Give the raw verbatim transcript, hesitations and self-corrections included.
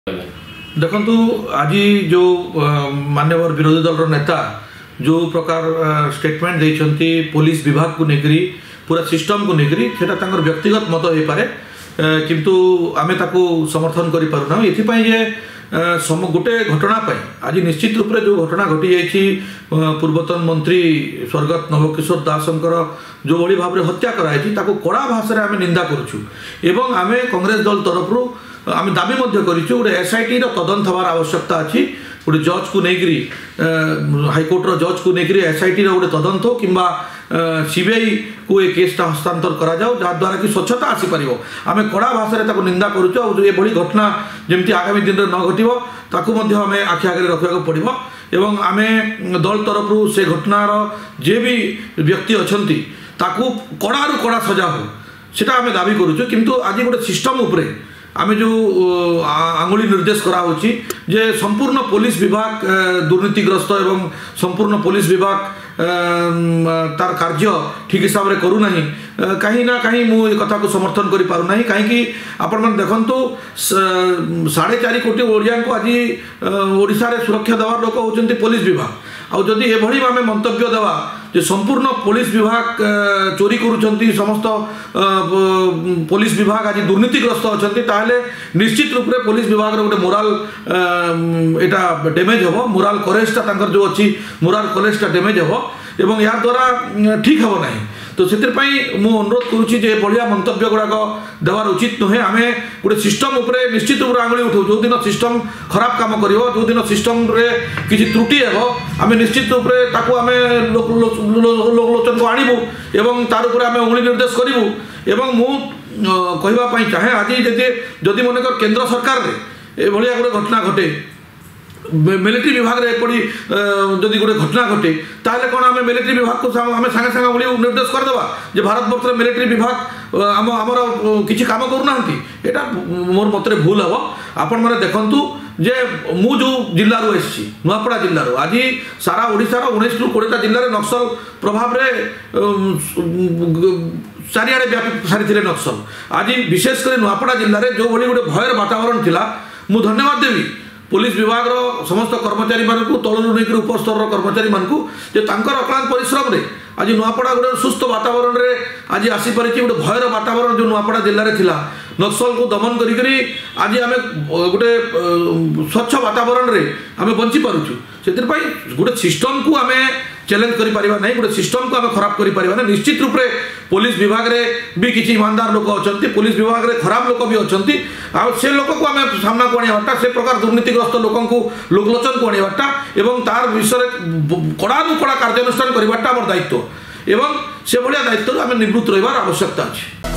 देखु आज जो माननीय विरोधी दल नेता जो प्रकार स्टेटमेंट देते पुलिस विभाग को लेकर पूरा सिस्टम को लेकर सेटा व्यक्तिगत मत हो पारे किंतु आमे ताको समर्थन करि पारुना एथिपाई जे सम गोटे घटना पाई आज निश्चित रूप से जो घटना घटी जाइए पूर्वतन मंत्री स्वर्गत नवकिशोर दासंकर जो भली भाव में हत्या कराई ताको कड़ा भाषा आम निंदा करुचु एवं आम कांग्रेस दल तरफ आम दाबी करूँ गोटे एसआईटी तदंत हबार आवश्यकता अच्छी गोटे जज को लेकर हाइकोर्टर जज को लेकर एसआईटी गोटे तदंत हो कि सीबीआई को ये केसटा हस्तांतर करा जाओ जहाद्वारा कि स्वच्छता आसीपर आम कड़ा भाषा निंदा करुँ ये घटना जमी आगामी दिन में न घटो ताकू आम आखि आगे रखा पड़ो एवं आम दल तरफ से घटनार जे भी व्यक्ति अच्छा ताकू कड़ा रु कड़ा सजा हो सेटा आम दाबी करुँ किंतु आज गोटे सिस्टम उपरे आमे जो आंगुली निर्देश करा होची जे संपूर्ण पुलिस विभाग दुर्नीतिग्रस्त एवं संपूर्ण पुलिस विभाग तार कार्य ठीक हिसाब से करू नहीं कहीं ना कहीं मु ए कथा को समर्थन करि पारु नहीं कहीं आपण मन देखंतु साढ़े चार कोटी ओडिया को आज ओडिशा रे सुरक्षा देवार लोक होचंती पुलिस विभाग आउ जदि एभली आमे मंतव्य देवा जे संपूर्ण पुलिस विभाग चोरी करुछंती समस्त पुलिस विभाग आज दुर्नीतिग्रस्त अछंती ताहले निश्चित रूप से पुलिस विभाग रे गोटे मोराल एटा डैमेज हो मोराल करेजटा तांकर जो अछि मोराल करेजटा डैमेज हो एवं यार द्वारा ठीक हो नहीं तो से मु अनुरोध करुच्ची जे बढ़िया मंतव्य गुड़ाक देवार उचित नुहे आम गोटे सिस्टम उपरे निश्चित रूप से आंगुली उठाऊ जो दिन सिस्टम खराब काम कर जो दिन सिस्टम रे किसी त्रुटि है आम निश्चित रूप से ताकू आम लोकलोचन को आणबू एवं तार उपरे आम अंगुली निर्देश करूँ एवं मु कहवाई चाहे आज जदि मनकर केंद्र सरकार रे एभलिया गोटे घटना घटे मिलिट्री विभाग रे एपड़ी जदि गोटे घटना घटे ताहले कौन आम मिलिट्री विभाग को आम सागे सागे उड़ी निर्देश करदेवा जे भारत वर्ष मिलिट्री विभाग आम आमर किसी काम करूना एटा मोर मतरे भूल हम आपण मैंने देखु जे मु जो जिलू एसी नुआपड़ा जिलूर आज सारा ओडिशार उन्नीस रु कोड़े जिले में नक्सल प्रभाव चारिड़े व्यापी सारी नक्सल आज विशेषकर नुआपड़ा जिले में जो भली गोटे भयर वातावरण थिला मु धन्यवाद देवी पुलिस विभाग समस्त कर्मचारी मान तलू नहीं उपस्तर कर्मचारी मानू जे अक्लांत परिश्रम रे आज नुआपड़ा गोटे सुस्थ वातावरण रे आज आसीपारी गोटे भयर वातावरण जो नुआपड़ा जिले में थिला नक्सल को दमन करी आज आम गोटे स्वच्छ वातावरण रे आम बंची पारुछु से गोटे सिस्टम को आम चैलेंज करि परिबा नहीं गोटे सिस्टम को आम खराब करि परिबा नहीं निश्चित रूप से पुलिस विभाग रे भी किसी ईमानदार लोक अच्छा पुलिस विभाग रे खराब लोक भी अच्छा से लोक को आम सामना को आने से प्रकार दुर्नीतिग्रस्त लोक लोकलोचन को आने एवं तार विषय कड़ा कड़ा कार्यानुष्ठान करवाटा आम दायित्व एवं से भाया दायित्व आम निवृत्त रही आवश्यकता अच्छी।